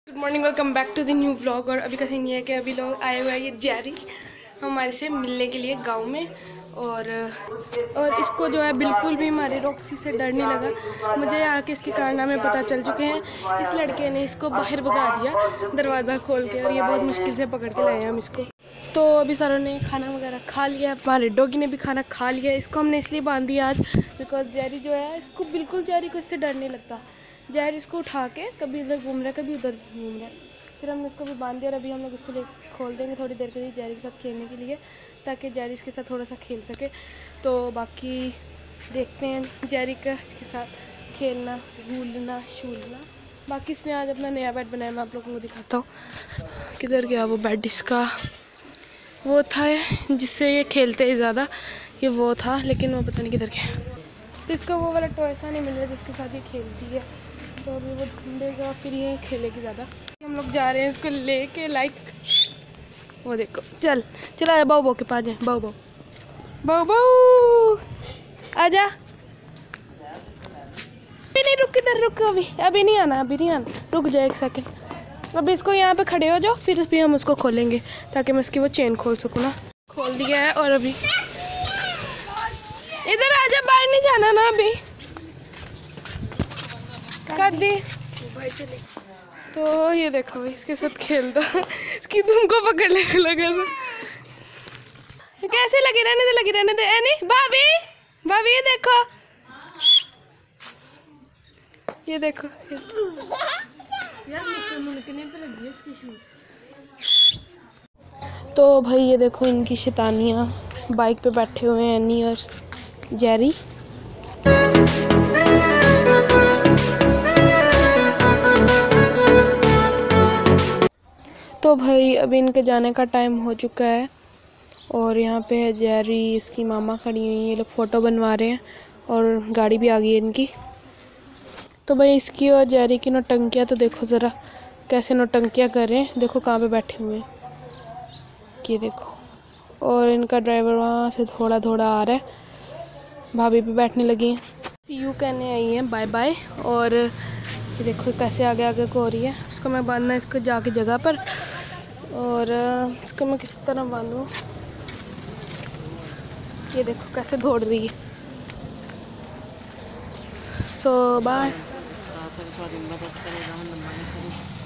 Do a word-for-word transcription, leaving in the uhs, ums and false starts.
Good morning, welcome back to the new vlog. और अभी का सीन ये है कि अभी लोग आए हुए हैं ये जैरी हमारे से मिलने के लिए गांव में। और और इसको जो है बिल्कुल भी हमारे रॉक्सी से डर नहीं लगा। मुझे यहाँ के इसके कारनामे पता चल चुके हैं। इस लड़के ने इसको बाहर भगा दिया दरवाज़ा खोल के, और ये बहुत मुश्किल से पकड़ के लाए हैं हम इसको। तो अभी सारों ने खाना वगैरह खा लिया, हमारे डॉगी ने भी खाना खा लिया। इसको हमने इसलिए बांध दिया आज बिकॉज जैरी जो है इसको बिल्कुल जैरी को इससे डर नहीं लगता। जैरी इसको उठा के कभी इधर घूम रहा है कभी उधर घूम रहा है। फिर हमने इसको भी बांध दिया और अभी हम लोग इसको ले खोल देंगे थोड़ी देर के लिए जैरी के साथ खेलने के लिए, ताकि जैरी इसके साथ थोड़ा सा खेल सके। तो बाकी देखते हैं जैरी का इसके साथ खेलना, घूलना शूलना। बाकी इसने आज अपना नया बेड बनाया, मैं आप लोगों को दिखाता हूँ। किधर गया वो बेड? इसका वो था जिससे ये खेलते हैं ज़्यादा, ये वो था, लेकिन वो पता नहीं किधर गया। तो इसको वो वाला टॉय सा नहीं मिल रहा जिसके साथ ये खेलती है, तो अभी वो ढूंढेगा फिर ये खेलेगी ज़्यादा। हम लोग जा रहे हैं इसको लेके, लाइक वो देखो, चल चला आया बाऊ बाऊ के पास जाए। बाऊ बाऊ बाऊ बाऊ आजा, अभी नहीं, रुक, इधर रुक, अभी अभी नहीं आना, अभी नहीं आना, रुक जाए एक सेकंड। अभी इसको यहाँ पे खड़े हो जाओ, फिर भी हम उसको खोलेंगे ताकि मैं उसकी वो चेन खोल सकूँ ना। खोल दिया है और अभी इधर आजा, बाहर नहीं जाना ना, अभी कर दी। तो ये देखो इसके साथ खेलता, इसकी तुमको पकड़ लेने लगा था। कैसे लगी रहने दे, लगी रहने दे। एनी भाभी, भाभी ये देखो, ये देखो तो भाई ये देखो इनकी शैतानियाँ। बाइक पे बैठे हुए हैं एनी और जैरी। तो भाई अभी इनके जाने का टाइम हो चुका है और यहाँ पे है जैरी, इसकी मामा खड़ी हुई हैं, ये लोग फ़ोटो बनवा रहे हैं और गाड़ी भी आ गई है इनकी। तो भाई इसकी और जैरी की नौटंकियाँ तो देखो ज़रा, कैसे नौटंकियाँ कर रहे हैं। देखो कहाँ पे बैठे हुए हैं, ये देखो। और इनका ड्राइवर वहाँ से थोड़ा थोड़ा आ रहा है, भाभी भी बैठने लगी हैं, सी यू कहने आई हैं, बाय बाय। और ये देखो कैसे आगे आगे को हो रही है। इसको मैं बांधना इसको जाके जगह पर, और इसको मैं किस तरह बांधूँ, ये देखो कैसे दौड़ रही है। So bye.